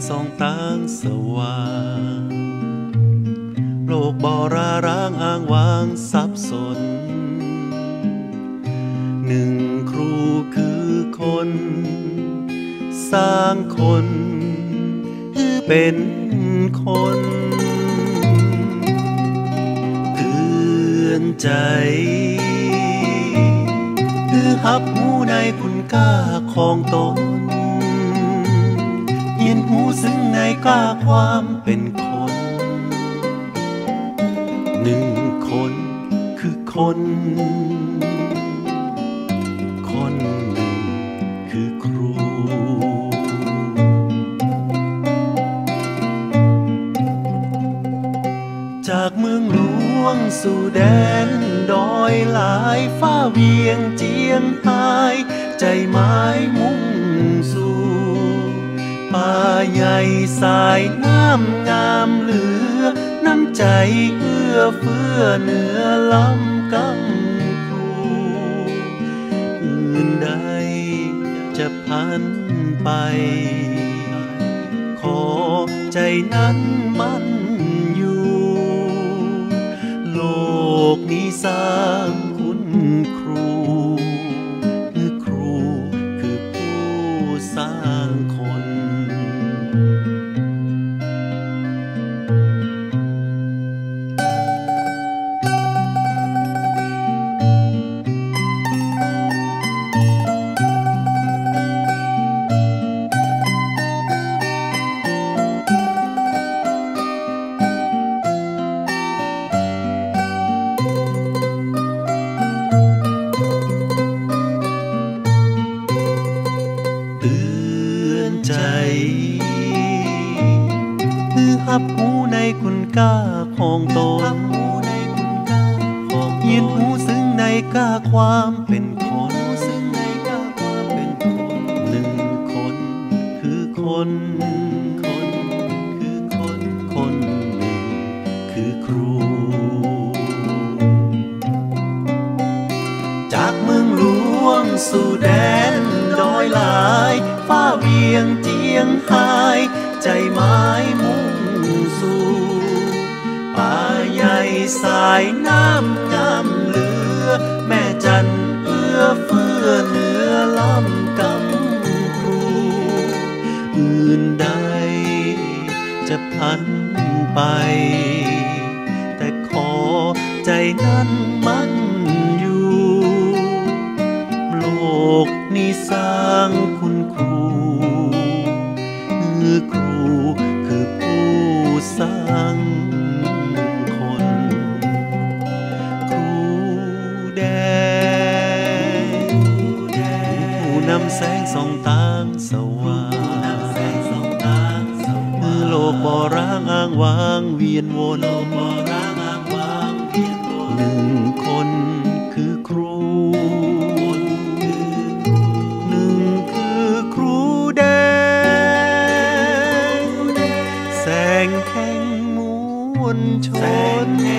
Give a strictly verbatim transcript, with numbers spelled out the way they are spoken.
ส่องตางสว่างโลกบ่ราร้างอ้างว้างสับสนหนึ่งครูคือคนสร้างคนคือเป็นคนเตือนใจคือหับหูในคุณค่าของตนยินหูซึ่งในกล้าความเป็นคนหนึ่งคนคือคนคนหนึ่งคือครูจากเมืองหลวงสู่แดนดอยหลายฟ้าเวียงเจียงหายใจไม้มุ่งสู่ป่าใหญ่สายน้ำงามเหลือน้ำใจเอื้อเฟื้อเหนือลำกำครูอื่นใดจะพันไปขอใจนั้นมันอยู่โลกนี้สร้างคุณครูคือครูคือผู้สร้างคนใจคือหับหูในคุณค่าของตนยินหูซึ่งในค่าความเป็นคนหนึ่งคนคือคนคนคือคนคนหนึ่งคือครูจากเมืองหลวงสู่แดนดอยหลายฟ้าเวียงเจียงหายใจไม้มุ่งสู่ป่าใหญ่สายน้ำงามเหลือแม่จันเอื้อเฟื้อเหนือลำกำครูอื่นใดจะพันไปแต่ขอใจนั้นมันอยู่โลกนี้สร้างคุณครูคือครูคือผู้สร้างคนครูแดงผู้นำแสงส่องตางสว่างมือโลกบ่ร้างอ้างว้างเวียนวนหนึ่งคนคือครูแสงแห่งมวลชน